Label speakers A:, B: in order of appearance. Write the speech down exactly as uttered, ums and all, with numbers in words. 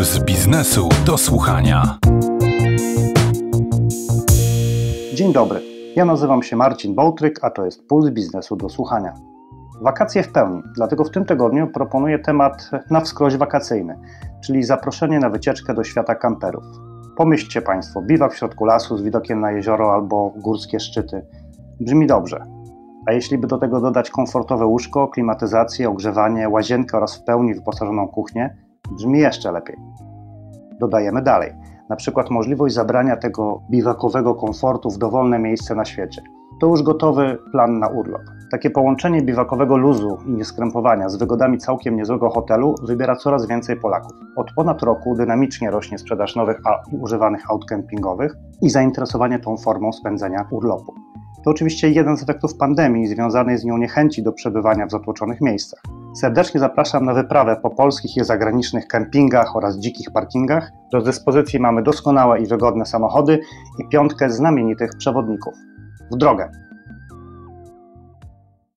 A: Puls biznesu do słuchania.
B: Dzień dobry, ja nazywam się Marcin Bołtryk, a to jest Puls biznesu do słuchania. Wakacje w pełni, dlatego w tym tygodniu proponuję temat na wskroś wakacyjny, czyli zaproszenie na wycieczkę do świata kamperów. Pomyślcie Państwo, biwak w środku lasu z widokiem na jezioro albo górskie szczyty. Brzmi dobrze. A jeśli by do tego dodać komfortowe łóżko, klimatyzację, ogrzewanie, łazienkę oraz w pełni wyposażoną kuchnię, brzmi jeszcze lepiej. Dodajemy dalej, na przykład możliwość zabrania tego biwakowego komfortu w dowolne miejsce na świecie. To już gotowy plan na urlop. Takie połączenie biwakowego luzu i nieskrępowania z wygodami całkiem niezłego hotelu wybiera coraz więcej Polaków. Od ponad roku dynamicznie rośnie sprzedaż nowych i używanych aut kempingowych i zainteresowanie tą formą spędzenia urlopu. To oczywiście jeden z efektów pandemii związanej z nią niechęci do przebywania w zatłoczonych miejscach. Serdecznie zapraszam na wyprawę po polskich i zagranicznych kempingach oraz dzikich parkingach. Do dyspozycji mamy doskonałe i wygodne samochody i piątkę znamienitych przewodników. W drogę!